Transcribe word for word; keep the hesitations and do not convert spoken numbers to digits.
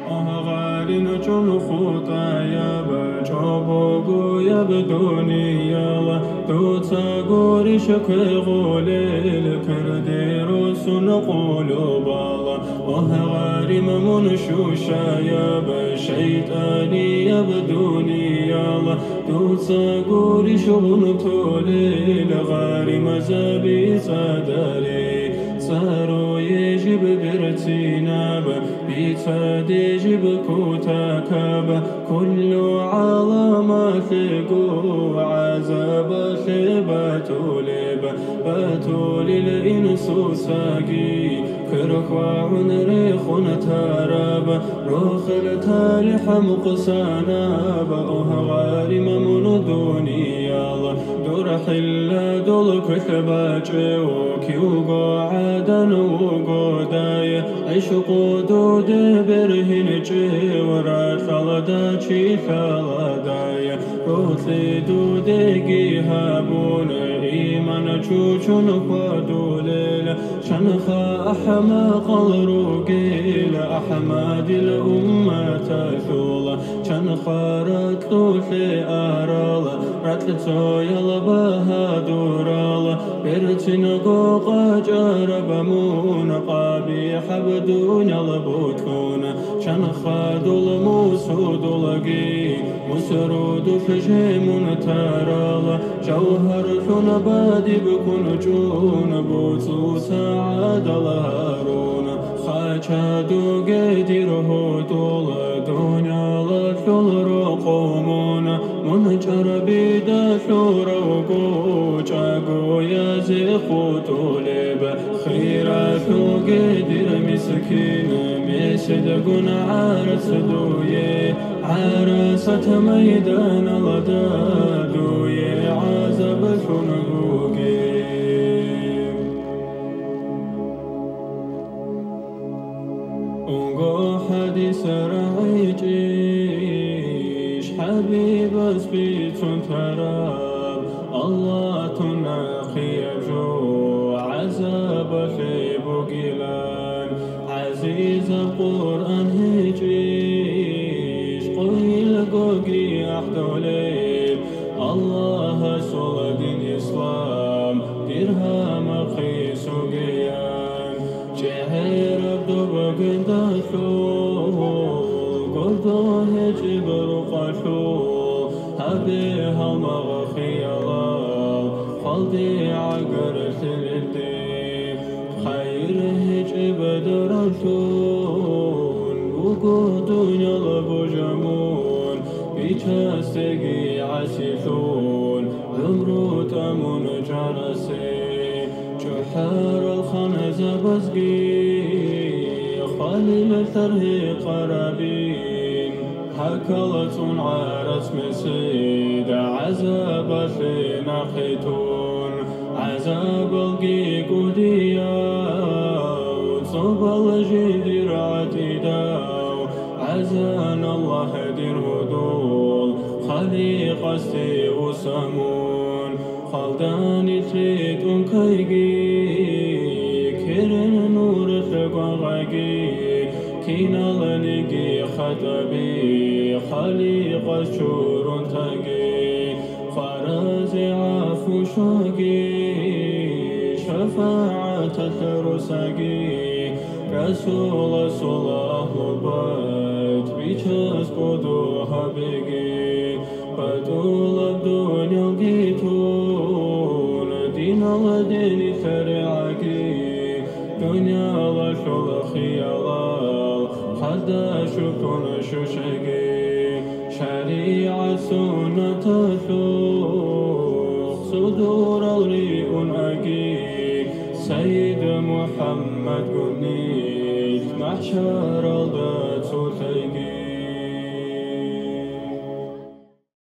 أهغارين جون خطايا بجابوغو يا بدنيا توتا غوري شكوي غولي الكرديروس نقول بالا أهغاري ممن شوشا يا بشيطاني يا بدنيا توتا غوري شغل تولي الغاري مزابي صدري صاروا يجب برتيناب بيتاد يجب كوتاكاب كل علامات قو عذاب باتولب باتول الإنس ساقي كرخوا عنريخ تاراب روخ التالح مقساناب أهغاري ممن دوني الله دور حلا دول كثباجي وكيوغو عادن وغوداي عشقو دود برهن جي ورات خلداتي خلداي روتلي دودي هابون إيمان جوجون خدوليل شنخا أحمق الروقيل أحمد الأمة ثولا شنخا رتلو في أرال رتلتو يلبها دورال برتن قوقا جرب مون قابي حبدون يلبوتون شنخا دول موسود لقي مسرود فجيم ترال جوهر ثن بادي بكون جون بوتو سعاد الهارون خاچا دو قدير هدول دنيا لثل رقومون منجر بيدا ثور وقوچا قويا زيخو طولب خيرا ثو قدير مسكين مسدقون عارس دوي عرسة ميدان لدادوي عزب ثنقوقي انقو حديث رعيجيش حبيب اسبيت تراب الله تناخي جو عذاب في بقلان عزيز القرآن هجيش قويل قوقي أحدوليب الله صلى دين إسلام درهم خيس قيان جهير عبدو بقنداشو قدو هجب رقاشو هبيها مغخيالا خلدي عقر سلدي خير هجب درشون وقودون يلبو جمون بيشاستقي عسيثون عمرو تمون جرسي جحر الخنز بزقي خليل ثره قرابين حكلة عارت مسيد عذاب في نخيتون عذاب القيق ودياو صوب الجدير عتيداو عزان الله دير هدول خليق استي وسمون خلداني تريدون كيقي كيرن نور ثقاقي كينا لنقي خطبي خليق الشور تقي فرز عفو شاقي شفاعة الرسقي رسول صلاه البيت بيشاس قدوها بقي بدول الدنيا لقيتون دين الدين ثرعقي دنيا لشل خيال خدا شكون شوشقي شريعة سنة ثوق صدور الريء أقي سيد محمد قنيت محشر البات ثقي